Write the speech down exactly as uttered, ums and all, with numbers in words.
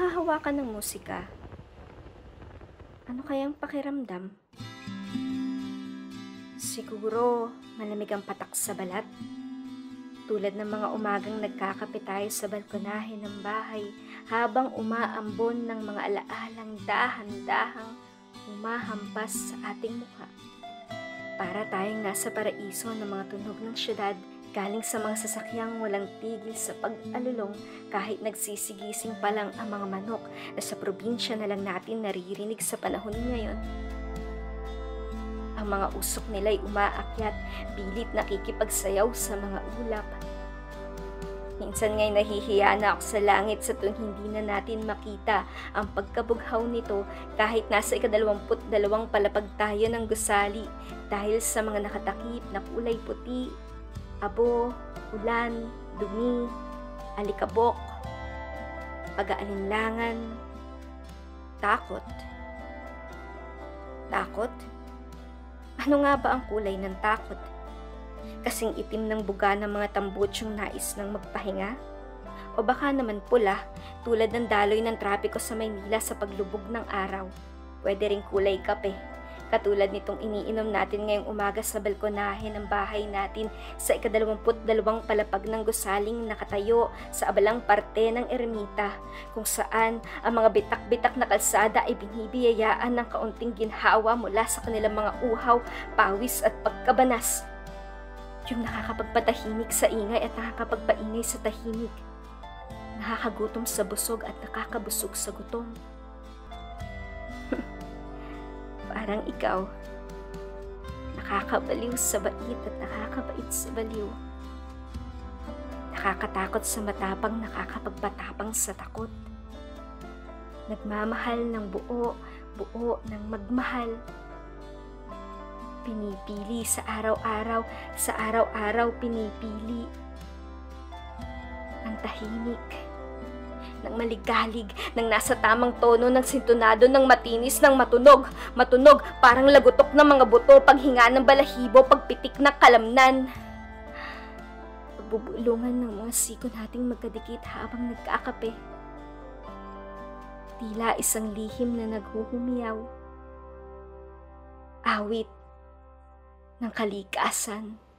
nahahawakan ng musika, ano kayang pakiramdam? Siguro malamig ang patak sa balat, tulad ng mga umagang nagkakape tayo sa balkonahe ng bahay habang umaambon ng mga alaalang dahan-dahang humahampas sa ating mukha. Para tayong nasa paraiso ng mga tunog ng syudad, galing sa mga sasakyang walang tigil sa pag-alulong kahit nagsisigising pa lang ang mga manok na sa probinsya na lang natin naririnig sa panahon ngayon. Ang mga usok nila'y umaakyat, bilit nakikipagsayaw sa mga ulap. Minsan nga'y nahihiya na ako sa langit sa tuwing hindi na natin makita ang pagkabughaw nito kahit nasa ikadalawamput dalawang palapag tayo ng gusali dahil sa mga nakatakip na kulay puti, abo, ulan, dumi, alikabok, pag-aalinlangan, takot. Takot? Ano nga ba ang kulay ng takot? Kasing itim ng buga ng mga tambutsyong nais ng magpahinga? O baka naman pula, tulad ng daloy ng trapiko sa Maynila sa paglubog ng araw. Pwede ring kulay kape, katulad nitong iniinom natin ngayong umaga sa balkonahe ng bahay natin sa ikadalawamput dalawang palapag ng gusaling nakatayo sa abalang parte ng ermita, kung saan ang mga bitak-bitak na kalsada ay binibiyayaan ng kaunting ginhawa mula sa kanilang mga uhaw, pawis at pagkabanas. Yung nakakapagpatahimik sa ingay at nakakapagpaingay sa tahimik, nakakagutom sa busog at nakakabusog sa gutom. Parang ikaw, nakakabaliw sa bait at nakakabait sa baliw. Nakakatakot sa matapang, nakakapagpatapang sa takot. Nagmamahal ng buo, buo ng magmahal. Pinipili sa araw-araw, sa araw-araw pinipili. Ang tahimik, ng maligalig, ng nasa tamang tono ng sintonado ng matinis ng matunog, matunog parang lagutok ng mga buto, paghinga ng balahibo, pagpitik ng kalamnan. Pagbubulungan ng mga siko nating magkadikit habang nagkakape. Tila isang lihim na naghuhumiyaw. Awit ng kalikasan.